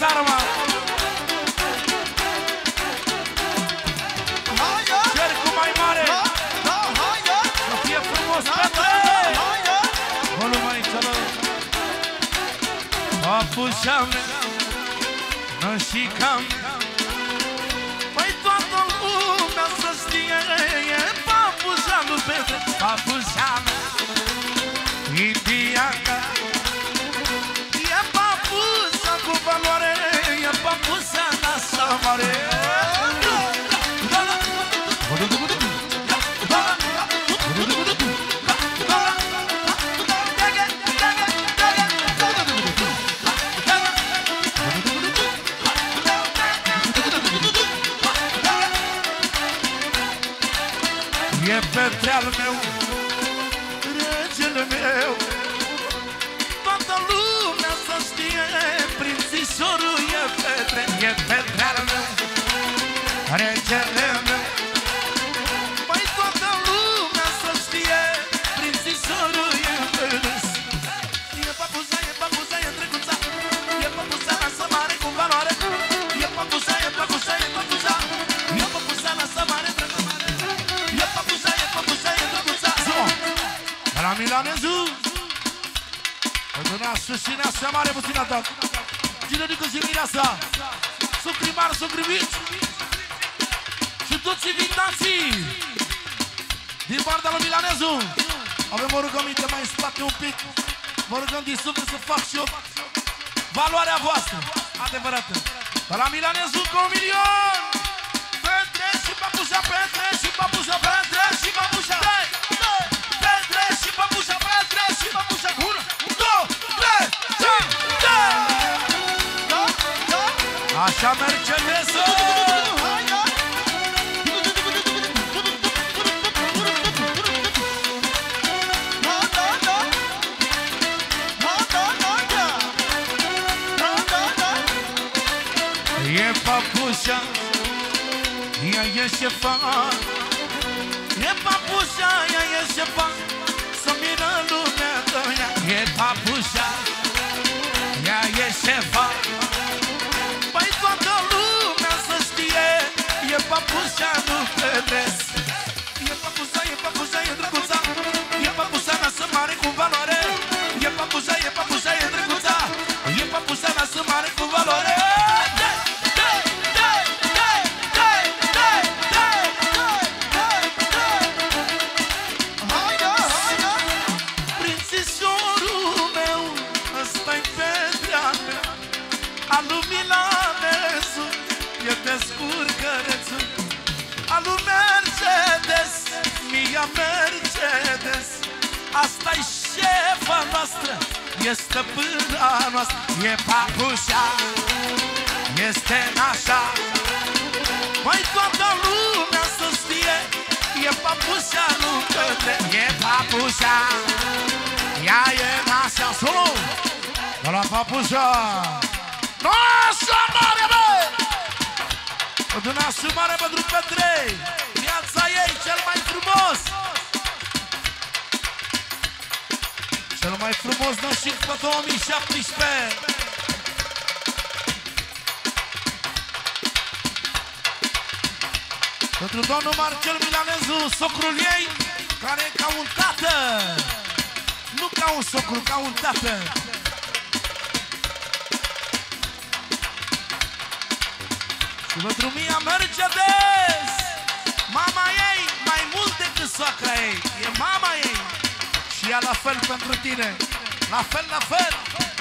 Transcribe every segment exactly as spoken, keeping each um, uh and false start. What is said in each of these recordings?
țară, mă! Cercul mai mare! Să fie frumos, Petre! Olu mai țără! Papușa mea, nu și cam. Păi toată lumea să știe, e papușa lui Petre, papușa mea, indiană. E papușa cu valoare, e papușa nașa mare. E Petre-al meu, regele meu, toată lumea să știe, prințișorul e Petre. E Petre-al meu, regele meu, mai toată lumea să știe, prințișorul e Petre. E papuza, e papuza, e trecuța, e papuza lasă mare cu valoare. E papuza, e papuza, e papuza, e papuza lasă mare trecuța. La Milanezu Păduna susținea să mare puțin atac. Cine dică zi mireasa, sucri mari, sucri mici și toți invitații din partea lui Milanezu. Avem o rugăminte mai în spate un pic. Vă rugăm din suflet să fac și eu valoarea voastră adevărată. De la Milanezu cu un milion. Petre și papușa, Petre și papușa, Petre și papușa. Petre și papușa, Petre și papușa. Unu, două, trei, cinci. Așa merge Mercedes-ul. E papușa, ea e șefa. E papușa, ea e șefa. Să miră lumea de ea. E papușa, ea e șefa. Păi toată lumea să știe, e papușa, nu vedeți. E papușa, e papușa, e drăguța. E papușa, lasă mare cu valoare. E papușa, e papușa, e drăguța. E papușa, lasă mare cu valoare. Descurcărețul alu Mercedes, mia Mercedes. Asta-i șefa noastră, e stăpâna noastră. E papușa, este nașa. Mai toată lumea să știe, e papușa, nu către. E papușa, ea e nașa. Solo, de la papușa nașa mare, bă! Pădunașul mare pentru Petre, viața ei cel mai frumos. Cel mai frumos nășit pe două mii șaptesprezece. Pentru domnul Marcel Milanezu, socrul ei, care e ca un tată. Nu ca un socru, ca un tată. Și pentru mia Mercedes, mama ei, mai mult decât soacra ei, e mama ei. Și ea la fel pentru tine, la fel, la fel.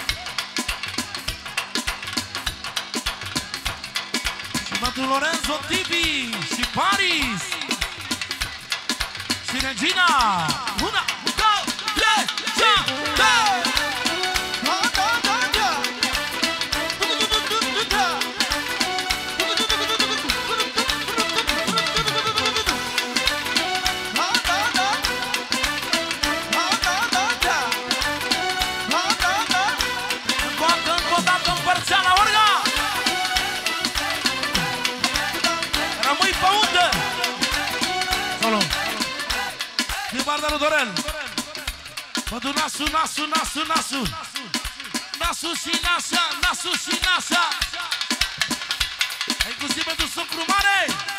Și pentru Lorenzo Tibi și Paris și Regina. Una, două, trei, cinci. Lui Dorel, Bădu nasu, nasu, nasu, nasu, nasu și nașa, nasu și nașa. Inclusiv pentru socru mare,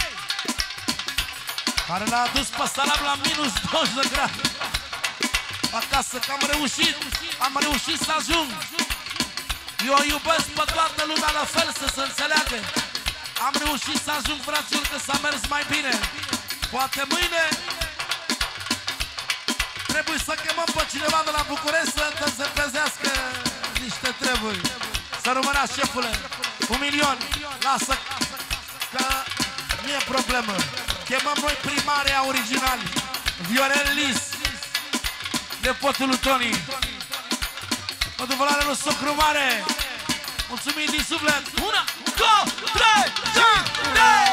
care l-a adus pe salam la minus douăzeci de grade. Acasă, că am reușit, am reușit să ajung. Eu iubesc pe toată lumea la fel, să se înțeleagă. Am reușit să ajung, fraților, că s-a mers mai bine. Poate mâine trebuie să chemăm pe cineva de la București să se pezească niște treburi. Să rămână, șefule, un milion, lasă, că nu e problemă. Chemăm noi primaria originali, Viorel Lis, nepotul lui Toni. Pentru valoarea lui socru mare. Mulțumim din suflet. Una, două, trei, trei!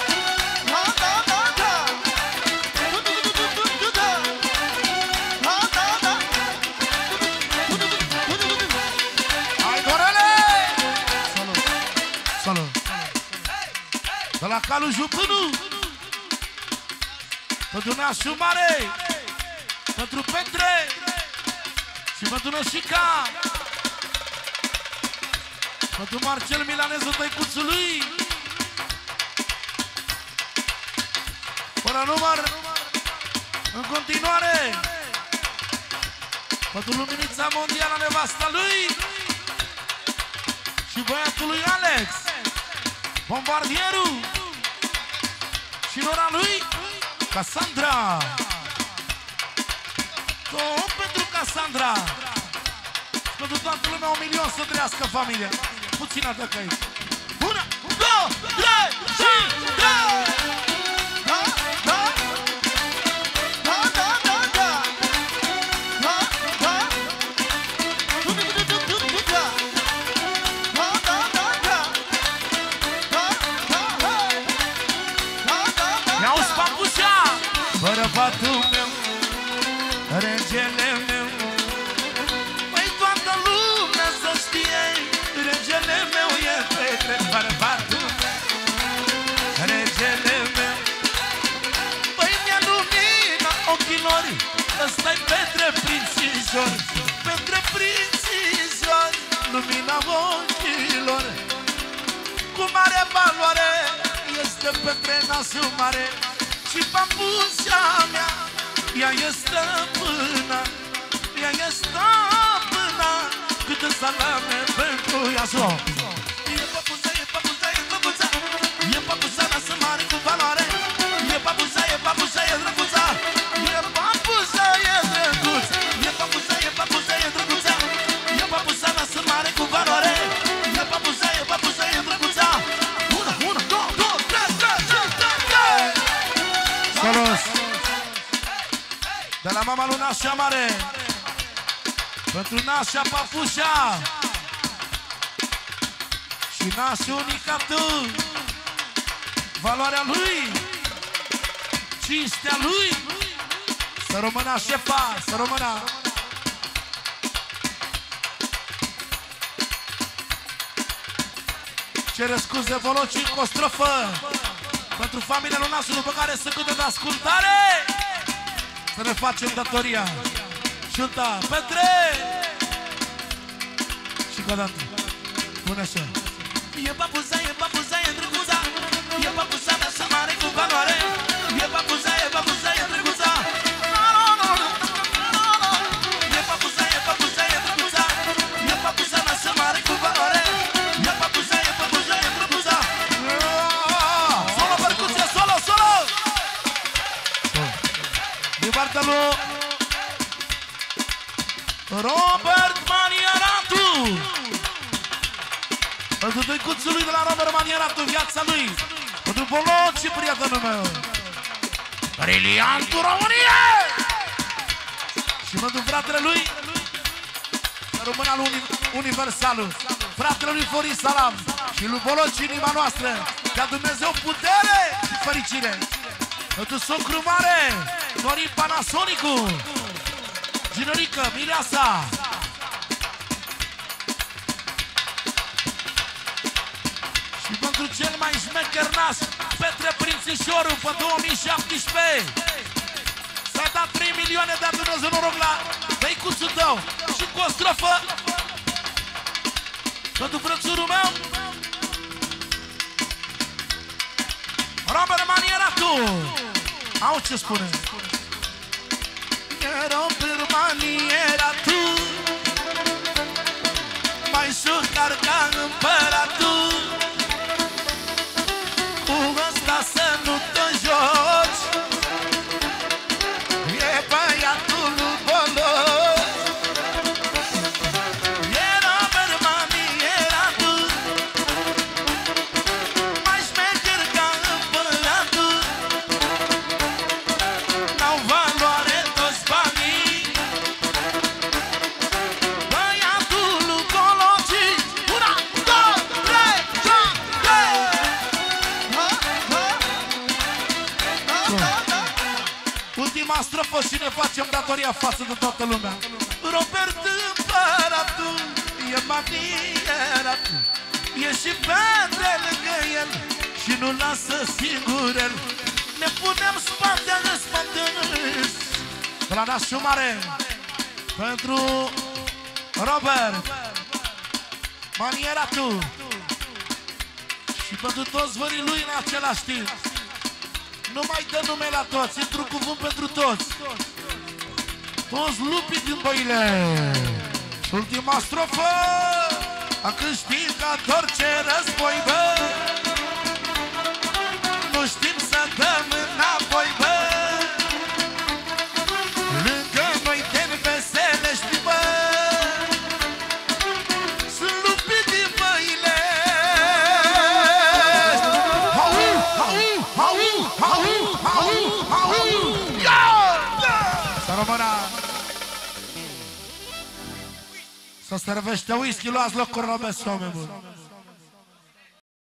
Hai, Dorele! Salut! Salut! De la calul Jupânu, pentru nașul mare, pentru Petre și pentru Nășica, pentru Marcel Milanezul tăicuțului, fără număr, în continuare, pentru Luminița Mondială, nevasta lui și băiatul lui Alex, bombardierul, și nora lui Cassandra. Tot pentru Cassandra. Pentru toată lumea, un milion să trăiască familia. Puțin atac aici. Una, două, trei și trei! Da, da! Da, da, da, da! Da, da! Da, da, da, da! Mi-auzi papușa! Bărbatul meu, regele meu, păi toată lumea să știe, regele meu e Petre, bărbatul meu, regele meu. Păi mi-a lumina ochilor, ăsta-i Petre prințișor, Petre prințișor, lumina ochilor. Cu mare valoare este Petre nasul mare, și papușa mea, ea e stăpâna, ea e stăpâna, câte salame pentru ea. E papuța, e papuța, e papuța, e papuța nasul mare cu valoare. E papuța, e papuța, e drăguța, e papuța, e drăguța, e papuța, e papuța, e drăguța, e papuța nasul mare cu valoare. E papuța, e papuța, e drăguța. Una, una, două, două, trei, trei, trei, trei, trei. Salut! De la mama lui Nașa Mare, pentru Nașa Papușa și Nașa Unicatu, valoarea lui, cinstea lui, să rămână șefa, să rămână. Cere scuze Volocii cu o strofă pentru familia lui Nașu, după care să cântă de ascultare. Să ne facem datoria. Șunta, Petre! Și încă o dată. Pune așa. E papuza, e papuza, e drăguța, e papuza mea să mare cu valoare. E papuza, e papuza, e drăguța, e papuza, e papuza, e drăguța, e papuza mea să mare cu valoare. E papuza, e papuza, e drăguța. Solo, percuție, solo, solo! Din partea lui Robert Maniaratu, pentru tăicuțul lui de la Robert Maniaratu, viața lui, pentru Boloci și prietenul meu, Briliantul României, și pentru fratele lui, să rămână al uni Universalul, fratele lui Florin Salam și lui Boloci, inima noastră, ca Dumnezeu putere și fericire. Pentru socru mare, Dorin Panasonicu, Ginorică, Mireasa, și pentru cel mai șmecher naș, Petre Prințișorul, pe două mii șaptesprezece. S-a dat trei milioane de Dumnezeu noroc la tăicuțul tău. Și cu o strofă pentru frățurul meu, Robert Manieratu. Au ce spune. Robert Manieratu, mai sucar ca împăratul, cu ăsta să nu te joci, e băiatul lui Boloș. E Robert Manieratu, mai șmecher ca împăratul, n-au valoare toți banii, băiatul lui Boloș. Una, două, trei, ultima strofă și ne facem datoria față de toată lumea. Robert împăratul, e Manieratul, e și Petre lângă el și nu lasă singur el. Ne punem spate în spate de la nasul mare pentru Robert Manieratu și pentru toți vării lui în același timp. Nu mai dă nume la toți, într-un cuvânt pentru toți. Toți lupii din Băile. Ultima strofă, a câștigator ce război, bă. Nu știm să dăm înapoi, bă. Lângă noi te înveselești, bă. Sunt lupii din Băile. Să rămână. Să servește whisky, luați locuri, robesc, oameni buni.